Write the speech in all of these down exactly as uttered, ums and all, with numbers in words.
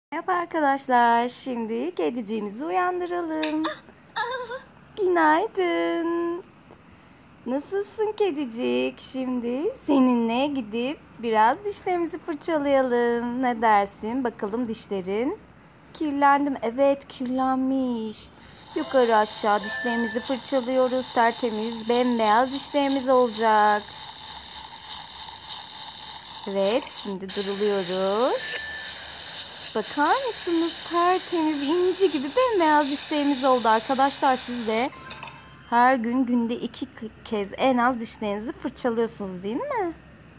Merhaba arkadaşlar. Şimdi kediciğimizi uyandıralım. Günaydın. Nasılsın kedicik? Şimdi seninle gidip biraz dişlerimizi fırçalayalım. Ne dersin? Bakalım dişlerin kirlendi mi? Evet, kirlenmiş. Yukarı aşağı dişlerimizi fırçalıyoruz. Tertemiz, bembeyaz dişlerimiz olacak. Evet, şimdi duruluyoruz. Bakar mısınız? Tertemiz, inci gibi bembeyaz dişlerimiz oldu arkadaşlar. Siz de her gün günde iki kez en az dişlerinizi fırçalıyorsunuz değil mi?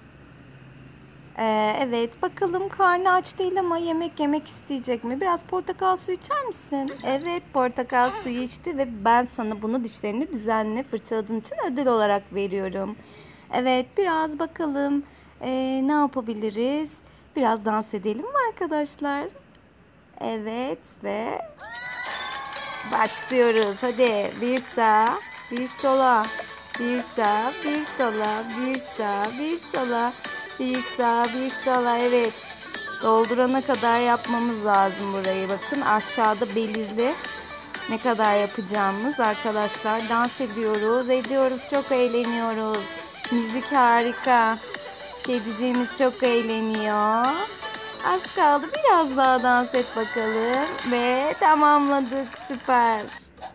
Ee, evet, bakalım karnı aç değil ama yemek yemek isteyecek mi? Biraz portakal suyu içer misin? Evet, portakal suyu içti ve ben sana bunu dişlerini düzenli fırçaladığın için ödül olarak veriyorum. Evet, biraz bakalım ee, ne yapabiliriz? Biraz dans edelim mi arkadaşlar? Evet ve başlıyoruz. Hadi bir sağa, bir sola, bir sağa, bir sola, bir sağa, bir sola, bir sağa, bir sola. Evet. Doldurana kadar yapmamız lazım burayı. Bakın aşağıda belirli ne kadar yapacağımız arkadaşlar. Dans ediyoruz, ediyoruz, çok eğleniyoruz. Müzik harika. Kediciğimiz çok eğleniyor. Az kaldı. Biraz daha dans et bakalım. Ve tamamladık. Süper.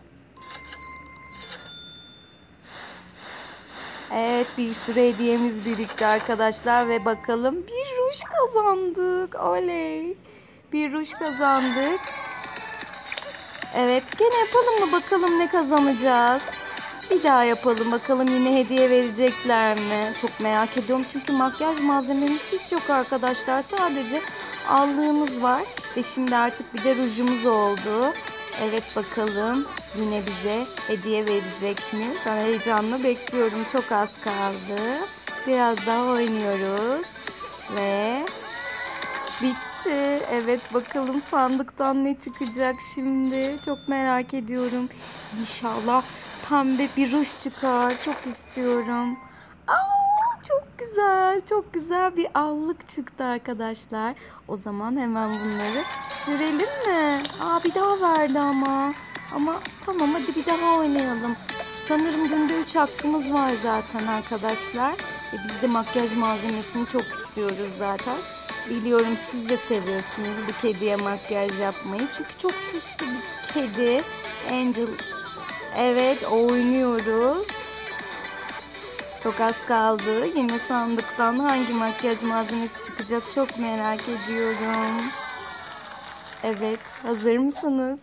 Evet, bir sürü hediyemiz birikti arkadaşlar. Ve bakalım bir ruj kazandık. Oley. Bir ruj kazandık. Evet, gene yapalım mı bakalım ne kazanacağız. Bir daha yapalım bakalım yine hediye verecekler mi? Çok merak ediyorum çünkü makyaj malzememiz hiç yok arkadaşlar. Sadece allığımız var ve şimdi artık bir de rujumuz oldu. Evet bakalım yine bize hediye verecek mi? Ben heyecanla bekliyorum. Çok az kaldı. Biraz daha oynuyoruz ve bitti. Evet bakalım sandıktan ne çıkacak şimdi. Çok merak ediyorum. İnşallah pembe bir ruj çıkar. Çok istiyorum. Aa, çok güzel. Çok güzel bir allık çıktı arkadaşlar. O zaman hemen bunları sürelim mi? Aa, bir daha verdi ama. Ama tamam hadi bir daha oynayalım. Sanırım günde üç hakkımız var zaten arkadaşlar. E biz de makyaj malzemesini çok istiyoruz zaten. Biliyorum siz de seviyorsunuz bu kediye makyaj yapmayı. Çünkü çok süslü bir kedi. Angel. Evet oynuyoruz. Çok az kaldı. Yine sandıktan hangi makyaj malzemesi çıkacak çok merak ediyorum. Evet, hazır mısınız?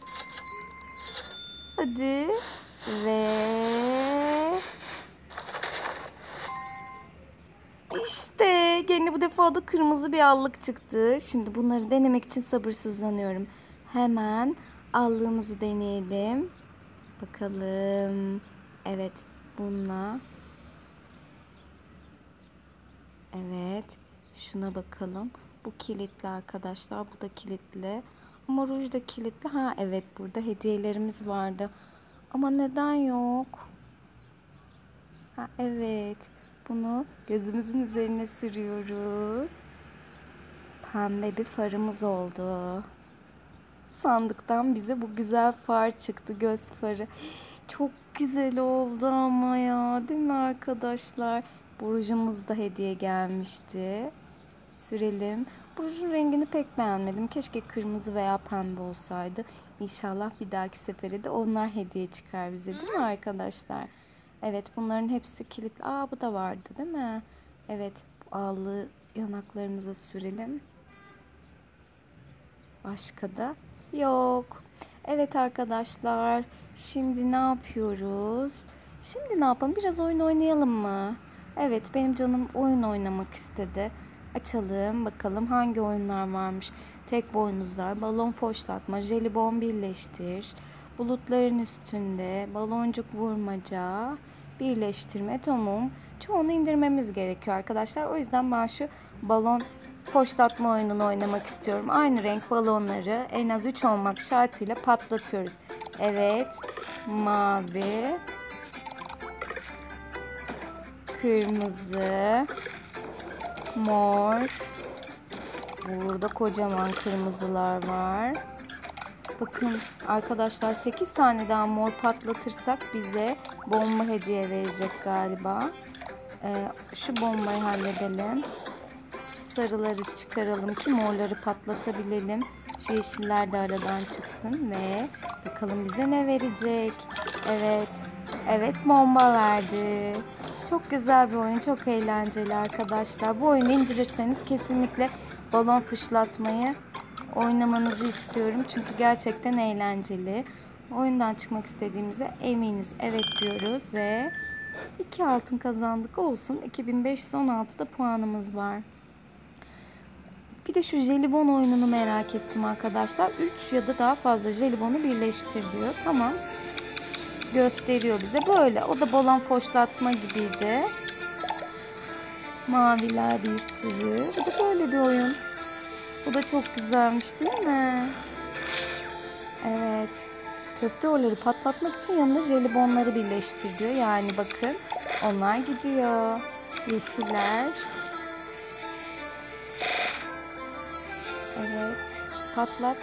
Hadi. Ve İşte gene bu defa da kırmızı bir allık çıktı. Şimdi bunları denemek için sabırsızlanıyorum. Hemen allığımızı deneyelim. Bakalım. Evet, bununla. Evet, şuna bakalım. Bu kilitli arkadaşlar. Bu da kilitli. Ama ruj da kilitli. Ha evet, burada hediyelerimiz vardı. Ama neden yok? Ha evet. Bunu gözümüzün üzerine sürüyoruz. Pembe bir farımız oldu. Sandıktan bize bu güzel far çıktı, göz farı. Çok güzel oldu ama ya, değil mi arkadaşlar? Burcumuz da hediye gelmişti. Sürelim. Burcun rengini pek beğenmedim. Keşke kırmızı veya pembe olsaydı. İnşallah bir dahaki sefere de onlar hediye çıkar bize, değil mi arkadaşlar? Evet, bunların hepsi kilitli. Aa, bu da vardı değil mi? Evet, bu allığı yanaklarımıza sürelim. Başka da yok. Evet arkadaşlar, şimdi ne yapıyoruz? Şimdi ne yapalım? Biraz oyun oynayalım mı? Evet, benim canım oyun oynamak istedi. Açalım bakalım hangi oyunlar varmış. Tek boynuzlar, balon foşlatma, jelibon birleştir, bulutların üstünde, baloncuk vurmaca, birleştirme. Tamam. Çoğunu indirmemiz gerekiyor arkadaşlar. O yüzden ben şu balon foşlatma oyununu oynamak istiyorum. Aynı renk balonları en az üç olmak şartıyla patlatıyoruz. Evet. Mavi, kırmızı, mor, Burada kocaman kırmızılar var. Bakın arkadaşlar, sekiz tane daha mor patlatırsak bize bomba hediye verecek galiba. Ee, şu bombayı halledelim. Şu sarıları çıkaralım ki morları patlatabilelim. Şu yeşiller de aradan çıksın ve bakalım bize ne verecek. Evet. Evet, bomba verdi. Çok güzel bir oyun. Çok eğlenceli arkadaşlar. Bu oyunu indirirseniz kesinlikle balon fışlatmayı oynamanızı istiyorum. Çünkü gerçekten eğlenceli. Oyundan çıkmak istediğimize eminiz. Evet diyoruz ve iki altın kazandık, olsun. iki bin beş yüz on altıda puanımız var. Bir de şu jelibon oyununu merak ettim arkadaşlar. üç ya da daha fazla jelibonu birleştir diyor. Tamam. Gösteriyor bize. Böyle. O da balon foşlatma gibiydi. Maviler bir sürü. Bu da böyle bir oyun. Bu da çok güzelmiş değil mi? Evet. Köfteoğulları patlatmak için yanına jelibonları birleştir diyor. Yani bakın, onlar gidiyor. Yeşiller. Evet. Patlat.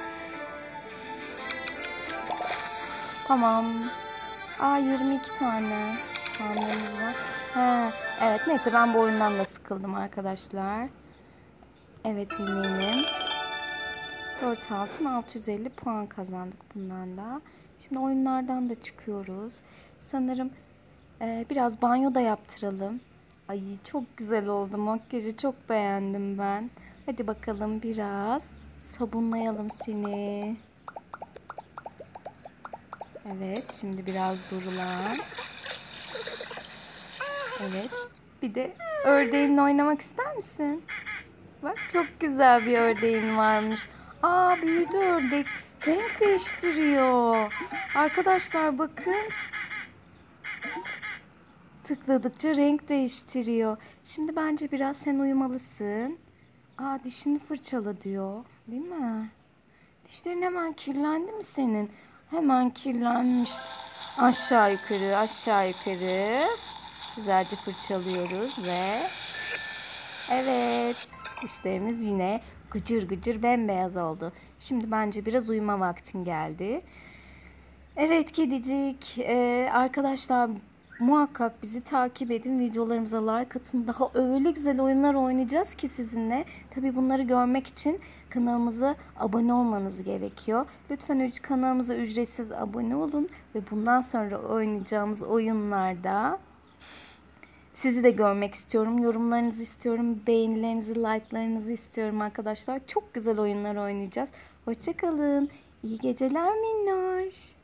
Tamam. Aa, yirmi iki tane puanlarımız var. Ha, evet, neyse, ben bu oyundan da sıkıldım arkadaşlar. Evet, eminim. dört altın, altı yüz elli puan kazandık bundan da. Şimdi oyunlardan da çıkıyoruz. Sanırım e, biraz banyo da yaptıralım. Ay, çok güzel oldu. Makyajı çok beğendim ben. Hadi bakalım, biraz sabunlayalım seni. Evet, şimdi biraz durulan. Evet. Bir de ördeğinle oynamak ister misin? Bak, çok güzel bir ördeğin varmış. Aa, büyüdü ördek. Renk değiştiriyor. Arkadaşlar bakın. Tıkladıkça renk değiştiriyor. Şimdi bence biraz sen uyumalısın. Aa, dişini fırçala diyor. Değil mi? Dişlerin hemen kirlendi mi senin? Hemen kirlenmiş. Aşağı yukarı, aşağı yukarı. Güzelce fırçalıyoruz ve evet, dişlerimiz yine gıcır gıcır bembeyaz oldu. Şimdi bence biraz uyuma vaktin geldi. Evet kedicik, ee, arkadaşlar muhakkak bizi takip edin, videolarımıza like atın. Daha öyle güzel oyunlar oynayacağız ki sizinle. Tabii bunları görmek için kanalımıza abone olmanız gerekiyor. Lütfen kanalımıza ücretsiz abone olun ve bundan sonra oynayacağımız oyunlarda sizi de görmek istiyorum. Yorumlarınızı istiyorum. Beğenilerinizi, like'larınızı istiyorum arkadaşlar. Çok güzel oyunlar oynayacağız. Hoşça kalın. İyi geceler minnoş.